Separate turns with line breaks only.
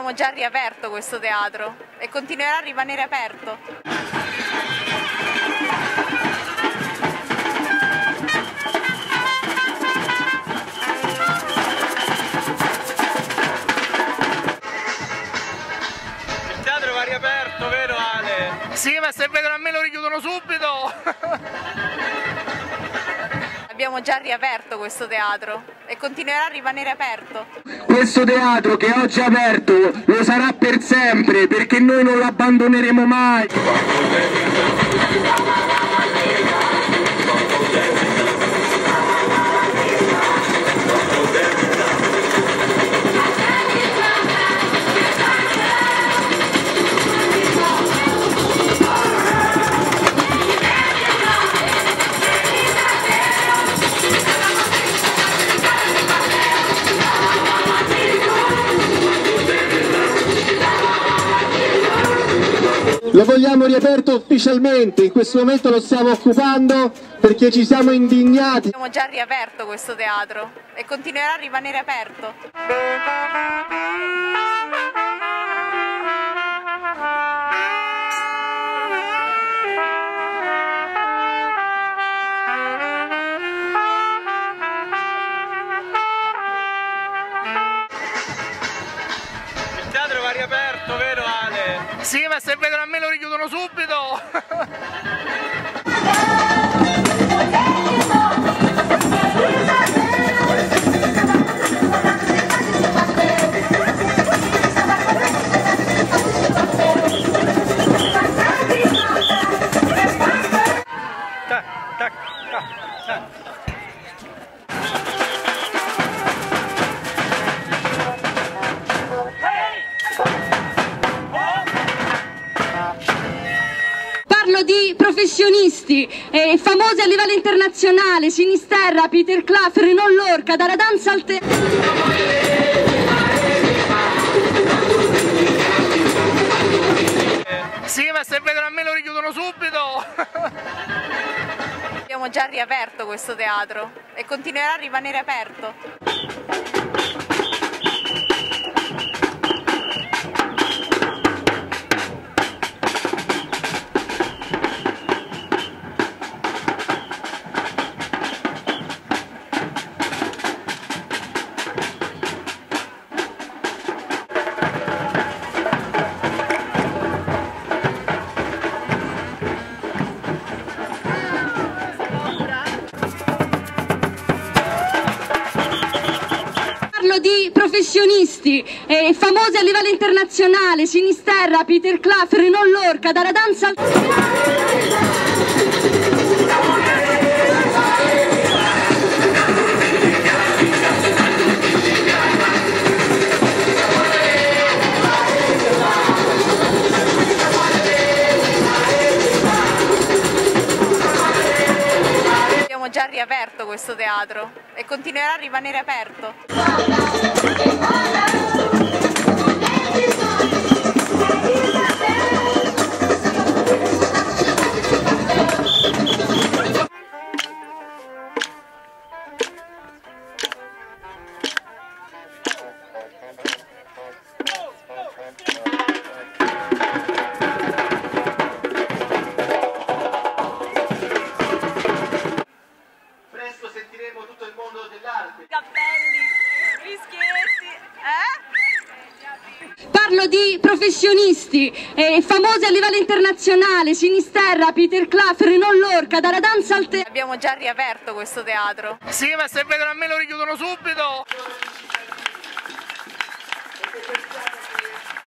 Abbiamo già riaperto questo teatro e continuerà a rimanere aperto.
Il teatro va riaperto, vero Ale?
Sì, ma se vedono a me lo richiudono subito!
Abbiamo già riaperto questo teatro e continuerà a rimanere aperto.
Questo teatro che oggi è aperto lo sarà per sempre, perché noi non lo abbandoneremo mai. Lo vogliamo riaperto ufficialmente, in questo momento lo stiamo occupando perché ci siamo indignati.
Abbiamo già riaperto questo teatro e continuerà a rimanere aperto.
Il teatro va riaperto, vero Ale?
Sì, ma se vedono a me lo richiudono subito!
Parlo di professionisti famosi a livello internazionale: Sinisterra, Peter Clough, Renaud Lorca, dalla danza al
Sì, ma se vedono a me lo richiudono subito!
Abbiamo già riaperto questo teatro e continuerà a rimanere aperto.
di professionisti famosi a livello internazionale: Sinisterra, Peter Clough, Renaud Lorca, dalla danza al...
Abbiamo già riaperto questo teatro e continuerà a rimanere aperto.
Presto sentiremo tutto il mondo dell'arte.
Cappelli, fischietti,
Parlo di professionisti famosi a livello internazionale: Sinisterra, Peter Clough, Renaud Lorca, dalla danza al
Abbiamo già riaperto questo teatro.
Sì, ma se vedono a me lo richiudono subito!